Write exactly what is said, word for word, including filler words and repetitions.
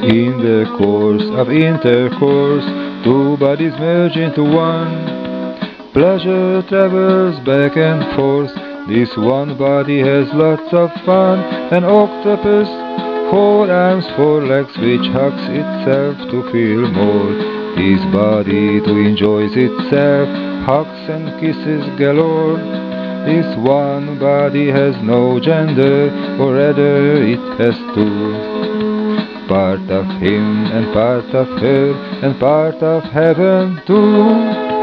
In the course of intercourse, two bodies merge into one. Pleasure travels back and forth. This one body has lots of fun. An octopus, four arms, four legs, which hugs itself to feel more. This body too enjoys itself, hugs and kisses galore. This one body has no gender, or rather it has two. Part of him and part of her, and part of heaven too.